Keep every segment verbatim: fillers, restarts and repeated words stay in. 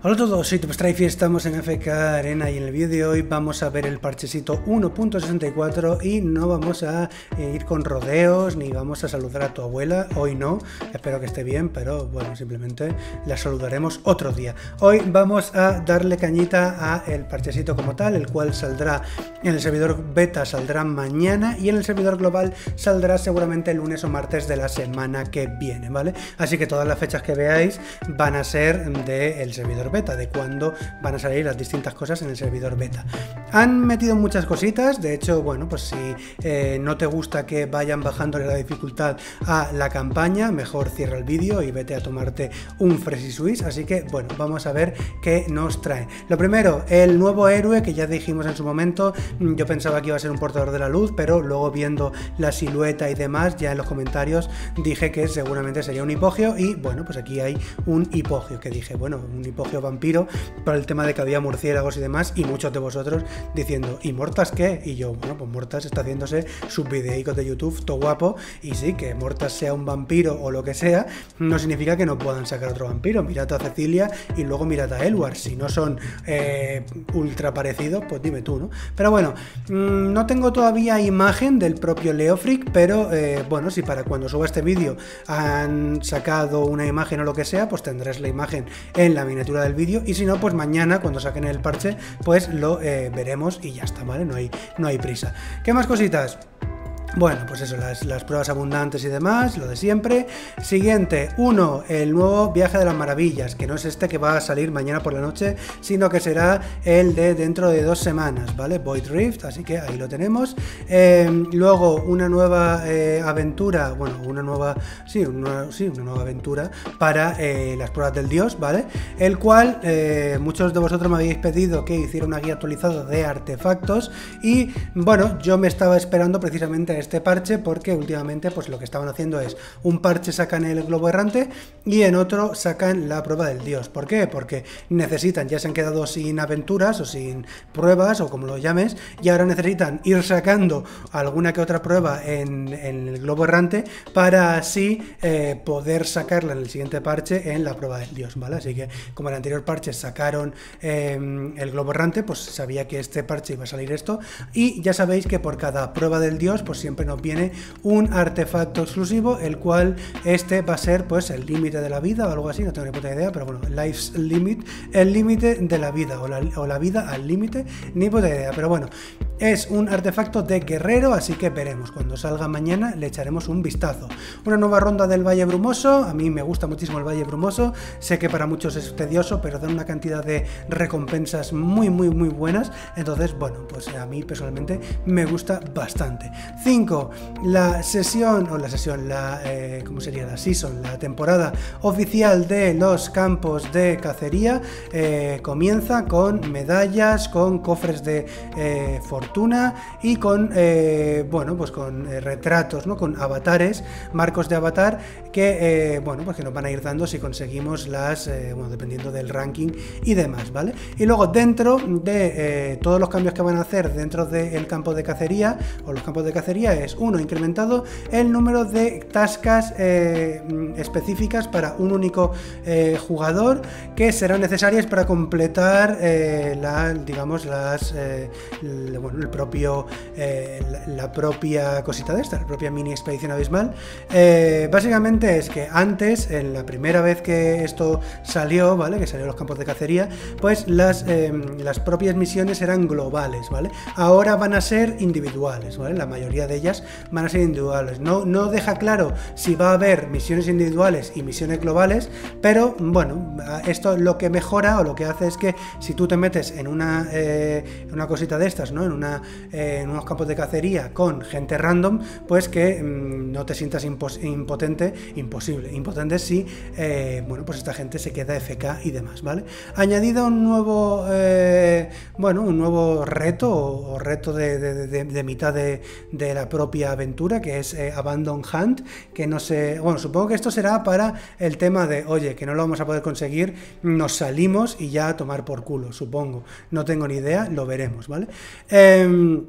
Hola a todos, soy TopStrife y estamos en F K Arena y en el vídeo de hoy vamos a ver el parchecito uno punto sesenta y cuatro y no vamos a eh, ir con rodeos ni vamos a saludar a tu abuela, hoy no, espero que esté bien, pero bueno, simplemente la saludaremos otro día. Hoy vamos a darle cañita a el parchecito como tal, el cual saldrá en el servidor beta, saldrá mañana y en el servidor global saldrá seguramente el lunes o martes de la semana que viene, ¿vale? Así que todas las fechas que veáis van a ser del servidor beta, de cuando van a salir las distintas cosas en el servidor beta. Han metido muchas cositas, de hecho, bueno, pues si eh, no te gusta que vayan bajando la dificultad a la campaña, mejor cierra el vídeo y vete a tomarte un Fresh Swiss. Así que, bueno, vamos a ver qué nos trae. Lo primero, el nuevo héroe que ya dijimos en su momento. Yo pensaba que iba a ser un portador de la luz, pero luego viendo la silueta y demás, ya en los comentarios dije que seguramente sería un hipogeo y, bueno, pues aquí hay un hipogeo, que dije, bueno, un hipogeo vampiro por el tema de que había murciélagos y demás, y muchos de vosotros diciendo, ¿y Mortas qué? Y yo, bueno, pues Mortas está haciéndose sus videicos de YouTube, todo guapo, y sí, que Mortas sea un vampiro o lo que sea, no significa que no puedan sacar otro vampiro. Mirad a Cecilia y luego mirad a Elwar, si no son eh, ultra parecidos, pues dime tú, ¿no? Pero bueno, mmm, no tengo todavía imagen del propio Leofric, pero eh, bueno, si para cuando suba este vídeo han sacado una imagen o lo que sea, pues tendréis la imagen en la miniatura del vídeo, y si no, pues mañana cuando saquen el parche pues lo eh, veremos y ya está, ¿vale? No hay, no hay prisa. ¿Qué más cositas? Bueno, pues eso, las, las pruebas abundantes y demás, lo de siempre. Siguiente, uno, el nuevo Viaje de las Maravillas, que no es este que va a salir mañana por la noche, sino que será el de dentro de dos semanas, ¿vale? Void Rift, así que ahí lo tenemos. Eh, luego, una nueva eh, aventura, bueno, una nueva, sí, una, sí, una nueva aventura para eh, las pruebas del dios, ¿vale? El cual, eh, muchos de vosotros me habéis pedido que hiciera una guía actualizada de artefactos y, bueno, yo me estaba esperando precisamente a este parche porque últimamente pues lo que estaban haciendo es un parche sacan el globo errante y en otro sacan la prueba del dios. ¿Por qué? Porque necesitan, ya se han quedado sin aventuras o sin pruebas o como lo llames, y ahora necesitan ir sacando alguna que otra prueba en, en el globo errante para así eh, poder sacarla en el siguiente parche en la prueba del dios, ¿vale? Así que como en el anterior parche sacaron eh, el globo errante, pues sabía que este parche iba a salir esto, y ya sabéis que por cada prueba del dios pues siempre nos viene un artefacto exclusivo, el cual este va a ser pues el límite de la vida o algo así, no tengo ni puta idea, pero bueno, life's limit, el límite de la vida o la, o la vida al límite, ni puta idea, pero bueno, es un artefacto de guerrero, así que veremos, cuando salga mañana le echaremos un vistazo. Una nueva ronda del Valle Brumoso, a mí me gusta muchísimo el Valle Brumoso, sé que para muchos es tedioso, pero dan una cantidad de recompensas muy muy muy buenas, entonces bueno, pues a mí personalmente me gusta bastante. cinco. La sesión, o la sesión, la, eh, ¿cómo sería? La season, la temporada oficial de los campos de cacería eh, comienza con medallas, con cofres de eh, fortuna y con, eh, bueno, pues con eh, retratos, ¿no? Con avatares, marcos de avatar que, eh, bueno, pues que nos van a ir dando si conseguimos las, eh, bueno, dependiendo del ranking y demás, ¿vale? Y luego dentro de eh, todos los cambios que van a hacer dentro del campo de cacería, o los campos de cacería, es uno, incrementado el número de tascas eh, específicas para un único eh, jugador que serán necesarias para completar eh, la, digamos, las eh, el, bueno, el propio eh, la, la propia cosita de esta, la propia mini expedición abismal. Eh, básicamente es que antes, en la primera vez que esto salió, ¿vale? Que salió los campos de cacería, pues las, eh, las propias misiones eran globales, ¿vale? Ahora van a ser individuales, ¿vale? La mayoría de ellas van a ser individuales. No, no deja claro si va a haber misiones individuales y misiones globales, pero bueno, esto lo que mejora o lo que hace es que si tú te metes en una, eh, una cosita de estas, ¿no? En, una, eh, en unos campos de cacería con gente random, pues que mmm, no te sientas impotente, imposible, impotente si, eh, bueno, pues esta gente se queda F K y demás, ¿vale? Añadido un nuevo, eh, bueno, un nuevo reto o, o reto de, de, de, de mitad de, de la propia aventura, que es eh, Abandon Hunt, que no sé, bueno, supongo que esto será para el tema de, oye, que no lo vamos a poder conseguir, nos salimos y ya a tomar por culo, supongo, no tengo ni idea, lo veremos, ¿vale? Eh,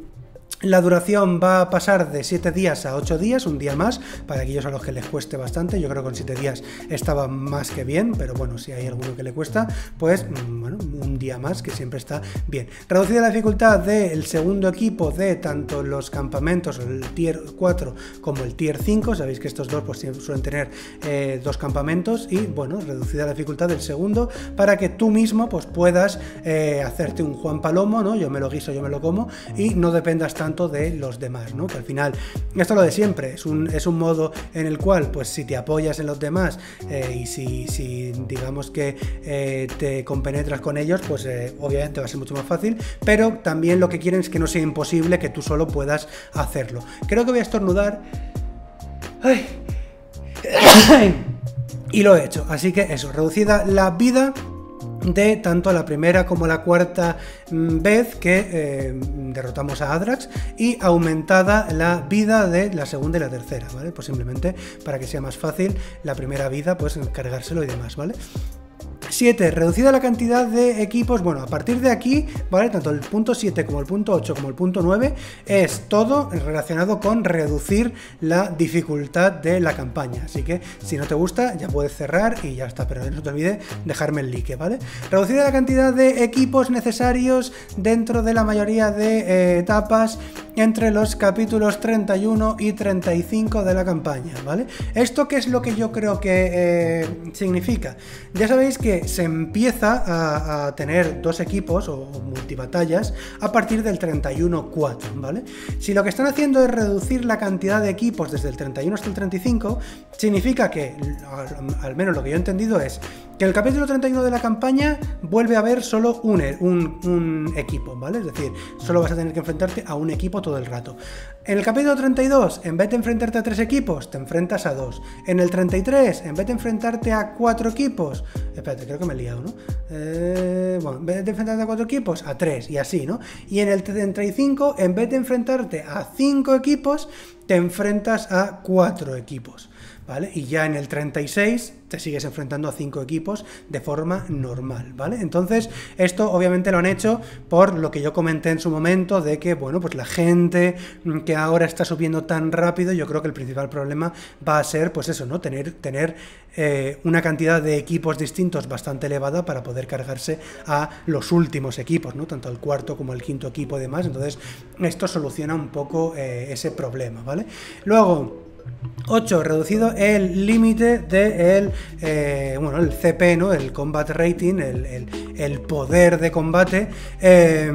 La duración va a pasar de siete días a ocho días, un día más, para aquellos a los que les cueste bastante. Yo creo que con siete días estaba más que bien, pero bueno, si hay alguno que le cuesta, pues bueno, un día más, que siempre está bien. Reducida la dificultad del segundo equipo de tanto los campamentos, el tier cuatro como el tier cinco, sabéis que estos dos pues suelen tener eh, dos campamentos, y bueno, reducida la dificultad del segundo para que tú mismo pues puedas eh, hacerte un Juan Palomo, ¿no? Yo me lo guiso, yo me lo como, y no dependas tanto de los demás, ¿no? Que al final, esto es lo de siempre, es un, es un modo en el cual, pues si te apoyas en los demás eh, y si, si digamos que eh, te compenetras con ellos, pues eh, obviamente va a ser mucho más fácil, pero también lo que quieren es que no sea imposible que tú solo puedas hacerlo. Creo que voy a estornudar. ¡Ay! Y lo he hecho, así que eso, reducida la vida de tanto la primera como la cuarta vez que eh, derrotamos a Adrax, y aumentada la vida de la segunda y la tercera, ¿vale? Pues simplemente para que sea más fácil la primera vida, pues cargárselo y demás, ¿vale? siete. Reducida la cantidad de equipos. Bueno, a partir de aquí, ¿vale? Tanto el punto siete como el punto ocho como el punto nueve es todo relacionado con reducir la dificultad de la campaña. Así que si no te gusta, ya puedes cerrar y ya está. Pero no te olvides dejarme el like, ¿vale? Reducida la cantidad de equipos necesarios dentro de la mayoría de eh, etapas entre los capítulos treinta y uno y treinta y cinco de la campaña, ¿vale? ¿Esto qué es lo que yo creo que eh, significa? Ya sabéis que se empieza a, a tener dos equipos o, o multibatallas a partir del treinta y uno cuatro, ¿vale? Si lo que están haciendo es reducir la cantidad de equipos desde el treinta y uno hasta el treinta y cinco, significa que, al, al menos lo que yo he entendido es que en el capítulo treinta y uno de la campaña vuelve a haber solo un, un, un equipo, ¿vale? Es decir, solo vas a tener que enfrentarte a un equipo todo el rato. En el capítulo treinta y dos, en vez de enfrentarte a tres equipos, te enfrentas a dos. En el treinta y tres, en vez de enfrentarte a cuatro equipos, espérate, creo que me he liado, ¿no? Eh, bueno, en vez de enfrentarte a cuatro equipos, a tres, y así, ¿no? Y en el treinta y cinco, en vez de enfrentarte a cinco equipos, te enfrentas a cuatro equipos, ¿vale? Y ya en el treinta y seis te sigues enfrentando a cinco equipos de forma normal, ¿vale? Entonces, esto obviamente lo han hecho por lo que yo comenté en su momento, de que, bueno, pues la gente que ahora está subiendo tan rápido, yo creo que el principal problema va a ser, pues eso, ¿no? Tener, tener eh, una cantidad de equipos distintos bastante elevada para poder cargarse a los últimos equipos, ¿no? Tanto el cuarto como el quinto equipo y demás. Entonces, esto soluciona un poco eh, ese problema, ¿vale? Luego, ocho. Reducido el límite del eh, bueno, el C P, ¿no? El Combat Rating, el, el, el poder de combate eh,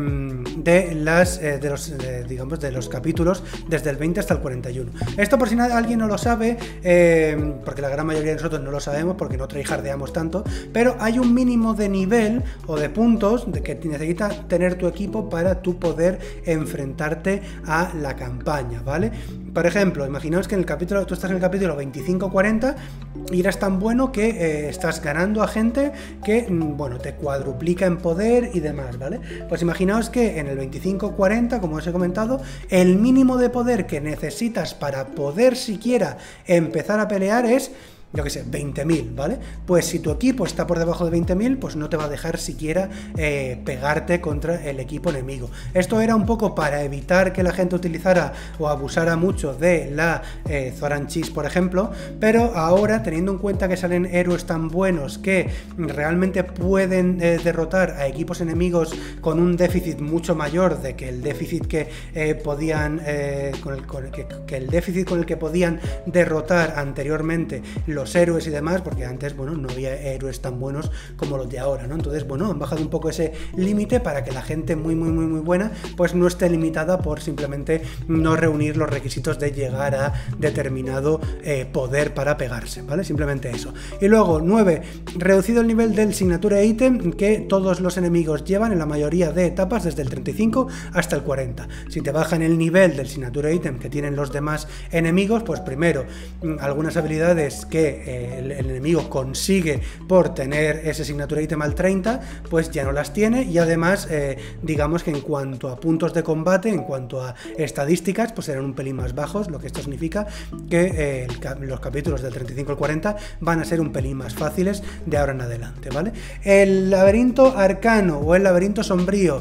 de las eh, de los de, digamos de los capítulos desde el veinte hasta el cuarenta y uno. Esto, por si alguien no lo sabe, eh, porque la gran mayoría de nosotros no lo sabemos porque no tryhardeamos tanto, pero hay un mínimo de nivel o de puntos de que necesita tener tu equipo para tú poder enfrentarte a la campaña, ¿vale? Por ejemplo, imaginaos que en el capítulo, tú estás en el capítulo veinticinco cuarenta y eres tan bueno que eh, estás ganando a gente que, bueno, te cuadruplica en poder y demás, ¿vale? Pues imaginaos que en el veinticinco cuarenta, como os he comentado, el mínimo de poder que necesitas para poder siquiera empezar a pelear es, yo que sé, veinte mil, ¿vale? Pues si tu equipo está por debajo de veinte mil, pues no te va a dejar siquiera eh, pegarte contra el equipo enemigo. Esto era un poco para evitar que la gente utilizara o abusara mucho de la eh, Zoran Cheese, por ejemplo, pero ahora, teniendo en cuenta que salen héroes tan buenos que realmente pueden eh, derrotar a equipos enemigos con un déficit mucho mayor de que el déficit que eh, podían eh, con el, con el que, que el déficit con el que podían derrotar anteriormente los los héroes y demás, porque antes, bueno, no había héroes tan buenos como los de ahora, ¿no? Entonces, bueno, han bajado un poco ese límite para que la gente muy, muy, muy, muy buena, pues no esté limitada por simplemente no reunir los requisitos de llegar a determinado eh, poder para pegarse, ¿vale? Simplemente eso. Y luego, nueve, reducido el nivel del signature item que todos los enemigos llevan en la mayoría de etapas desde el treinta y cinco hasta el cuarenta. Si te bajan el nivel del signature item que tienen los demás enemigos, pues primero, algunas habilidades que El, el enemigo consigue por tener ese signature item al treinta, pues ya no las tiene, y además eh, digamos que en cuanto a puntos de combate, en cuanto a estadísticas, pues serán un pelín más bajos, lo que esto significa que eh, el, los capítulos del treinta y cinco al cuarenta van a ser un pelín más fáciles de ahora en adelante, ¿vale? El laberinto arcano o el laberinto sombrío,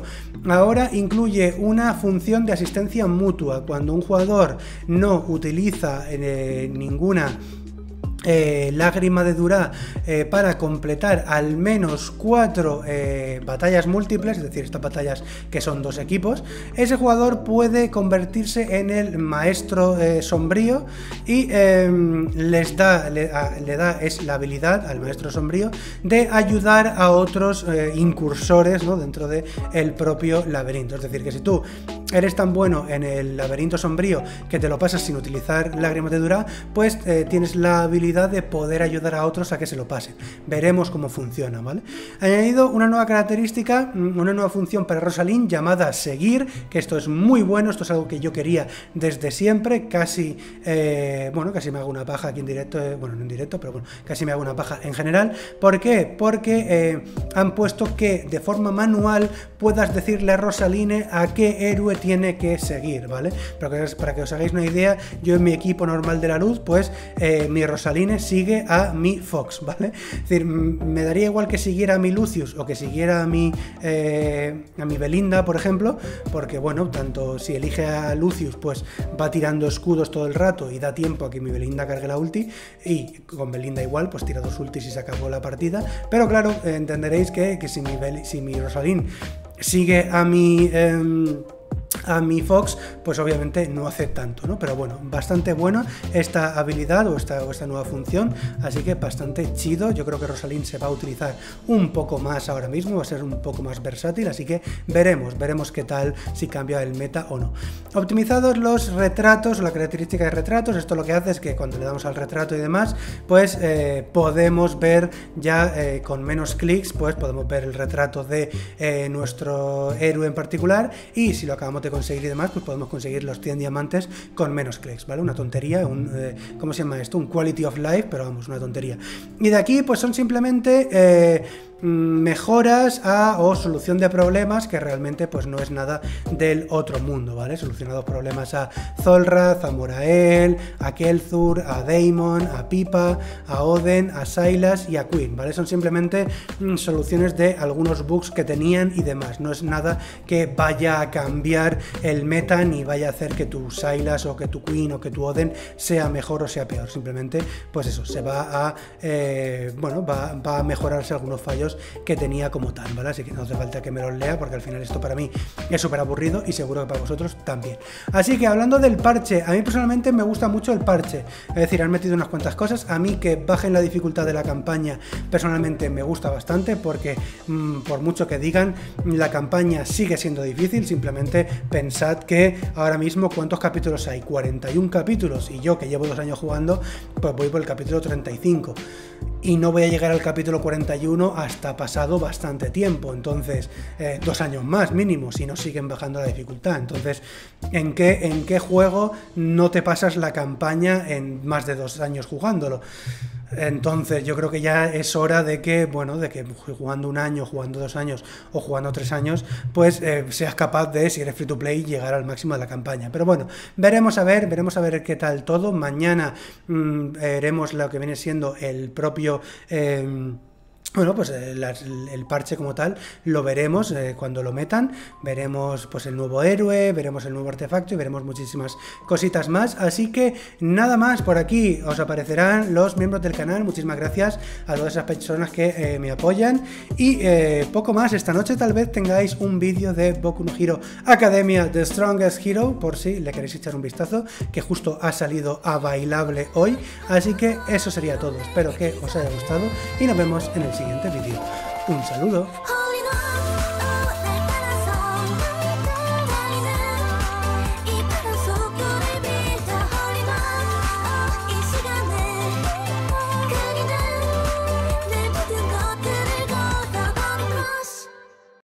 ahora incluye una función de asistencia mutua. Cuando un jugador no utiliza eh, ninguna Eh, lágrima de Durá eh, para completar al menos cuatro eh, batallas múltiples, es decir, estas batallas que son dos equipos, ese jugador puede convertirse en el maestro eh, sombrío y eh, les da, le, a, le da es la habilidad al maestro sombrío de ayudar a otros eh, incursores, ¿no?, dentro del de propio laberinto. Es decir, que si tú eres tan bueno en el laberinto sombrío que te lo pasas sin utilizar lágrimas de Durá, pues eh, tienes la habilidad de poder ayudar a otros a que se lo pasen. Veremos cómo funciona, ¿vale? He añadido una nueva característica, una nueva función para Rosalind llamada seguir, que esto es muy bueno, esto es algo que yo quería desde siempre, casi, eh, bueno, casi me hago una paja aquí en directo, eh, bueno, no en directo, pero bueno, casi me hago una paja en general. ¿Por qué? Porque eh, han puesto que de forma manual puedas decirle a Rosaline a qué héroe tiene que seguir, ¿vale? Para que, para que os hagáis una idea, yo en mi equipo normal de la luz, pues eh, mi Rosaline sigue a mi Fox, ¿vale? Es decir, me daría igual que siguiera a mi Lucius o que siguiera a mi eh, a mi Belinda, por ejemplo, porque bueno, tanto si elige a Lucius, pues va tirando escudos todo el rato y da tiempo a que mi Belinda cargue la ulti, y con Belinda igual, pues tira dos ultis y se acabó la partida. Pero claro, eh, entenderéis que, que si mi Bel si mi Rosalind sigue a mi eh, a mi Fox, pues obviamente no hace tanto, ¿no? Pero bueno, bastante buena esta habilidad o esta, o esta nueva función, así que bastante chido. Yo creo que Rosalind se va a utilizar un poco más ahora mismo, va a ser un poco más versátil, así que veremos, veremos qué tal, si cambia el meta o no. Optimizados los retratos, la característica de retratos, esto lo que hace es que cuando le damos al retrato y demás, pues eh, podemos ver ya eh, con menos clics, pues podemos ver el retrato de eh, nuestro héroe en particular, y si lo acabamos de conseguir y demás, pues podemos conseguir los cien diamantes con menos clics, ¿vale? Una tontería, un, eh, ¿cómo se llama esto? Un quality of life, pero vamos, una tontería. Y de aquí, pues son simplemente eh, mejoras a, o solución de problemas que realmente pues no es nada del otro mundo, ¿vale? Solucionados problemas a Zolrath, a Morael, a Kelthur, a Daemon, a Pipa, a Oden, a Sylas y a Queen, ¿vale? Son simplemente mm, soluciones de algunos bugs que tenían y demás. No es nada que vaya a cambiar el meta ni vaya a hacer que tu Sylas o que tu Queen o que tu Oden sea mejor o sea peor. Simplemente, pues eso, se va a eh, bueno, va, va a mejorarse algunos fallos que tenía como tal, ¿vale? Así que no hace falta que me los lea, porque al final esto para mí es súper aburrido y seguro que para vosotros también. Así que hablando del parche, a mí personalmente me gusta mucho el parche, es decir, han metido unas cuantas cosas. A mí que bajen la dificultad de la campaña personalmente me gusta bastante, porque mmm, por mucho que digan, la campaña sigue siendo difícil. Simplemente pensad que ahora mismo, ¿cuántos capítulos hay? cuarenta y un capítulos, y yo que llevo dos años jugando, pues voy por el capítulo treinta y cinco. Y no voy a llegar al capítulo cuarenta y uno hasta pasado bastante tiempo, entonces eh, dos años más mínimo, si no siguen bajando la dificultad. Entonces, ¿en qué, en qué juego no te pasas la campaña en más de dos años jugándolo? Entonces yo creo que ya es hora de que, bueno, de que jugando un año, jugando dos años o jugando tres años, pues eh, seas capaz de, si eres free to play, llegar al máximo de la campaña. Pero bueno, veremos a ver, veremos a ver qué tal todo. Mañana mmm, veremos lo que viene siendo el propio... Eh, Bueno, pues el, el parche como tal lo veremos eh, cuando lo metan. Veremos pues el nuevo héroe, veremos el nuevo artefacto y veremos muchísimas cositas más. Así que nada más, por aquí os aparecerán los miembros del canal. Muchísimas gracias a todas esas personas que eh, me apoyan. Y eh, poco más, esta noche tal vez tengáis un vídeo de Boku no Hero Academia The Strongest Hero, por si le queréis echar un vistazo, que justo ha salido a bailable hoy. Así que eso sería todo, espero que os haya gustado y nos vemos en el siguiente vídeo. Un saludo.